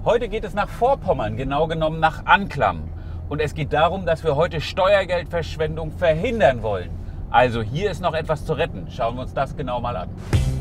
Heute geht es nach Vorpommern, genau genommen nach Anklam. Und es geht darum, dass wir heute Steuergeldverschwendung verhindern wollen. Also hier ist noch etwas zu retten. Schauen wir uns das genau mal an.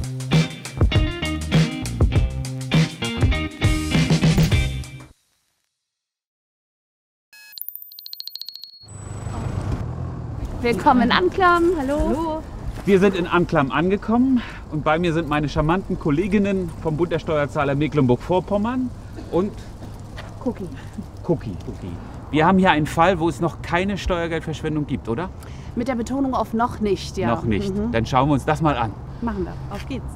Willkommen in Anklam. Hallo. Wir sind in Anklam angekommen und bei mir sind meine charmanten Kolleginnen vom Bund der Steuerzahler Mecklenburg-Vorpommern und Cookie. Wir haben hier einen Fall, wo es noch keine Steuergeldverschwendung gibt, oder? Mit der Betonung auf noch nicht, ja. Noch nicht. Dann schauen wir uns das mal an. Machen wir. Auf geht's.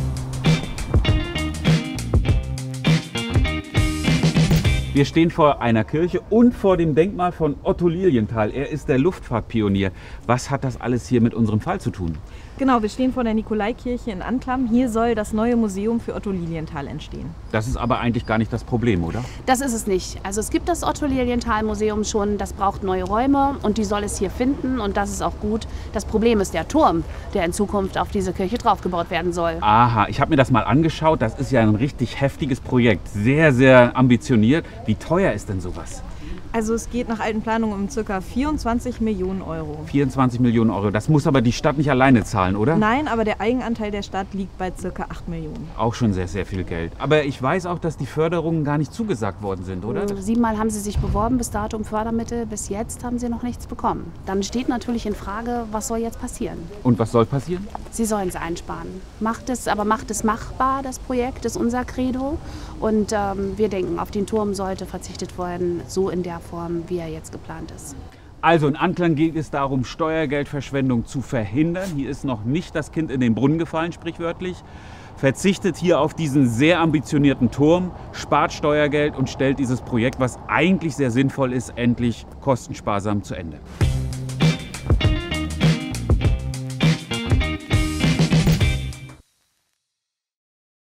Wir stehen vor einer Kirche und vor dem Denkmal von Otto Lilienthal. Er ist der Luftfahrtpionier. Was hat das alles hier mit unserem Fall zu tun? Genau, wir stehen vor der Nikolaikirche in Anklam. Hier soll das neue Museum für Otto Lilienthal entstehen. Das ist aber eigentlich gar nicht das Problem, oder? Das ist es nicht. Also es gibt das Otto Lilienthal Museum schon, das braucht neue Räume und die soll es hier finden und das ist auch gut. Das Problem ist der Turm, der in Zukunft auf diese Kirche draufgebaut werden soll. Aha, ich habe mir das mal angeschaut. Das ist ja ein richtig heftiges Projekt. Sehr, sehr ambitioniert. Wie teuer ist denn sowas? Also es geht nach alten Planungen um ca. 24 Millionen Euro. 24 Millionen Euro. Das muss aber die Stadt nicht alleine zahlen, oder? Nein, aber der Eigenanteil der Stadt liegt bei ca. 8 Millionen. Auch schon sehr, sehr viel Geld. Aber ich weiß auch, dass die Förderungen gar nicht zugesagt worden sind, oder? 7-mal haben sie sich beworben, bis dato um Fördermittel. Bis jetzt haben sie noch nichts bekommen. Dann steht natürlich in Frage, was soll jetzt passieren? Und was soll passieren? Sie sollen es einsparen. Macht es machbar, das Projekt, ist unser Credo. Und wir denken, auf den Turm sollte verzichtet werden, so in der Form, wie er jetzt geplant ist. Also in Anklam geht es darum, Steuergeldverschwendung zu verhindern. Hier ist noch nicht das Kind in den Brunnen gefallen, sprichwörtlich. Verzichtet hier auf diesen sehr ambitionierten Turm, spart Steuergeld und stellt dieses Projekt, was eigentlich sehr sinnvoll ist, endlich kostensparsam zu Ende.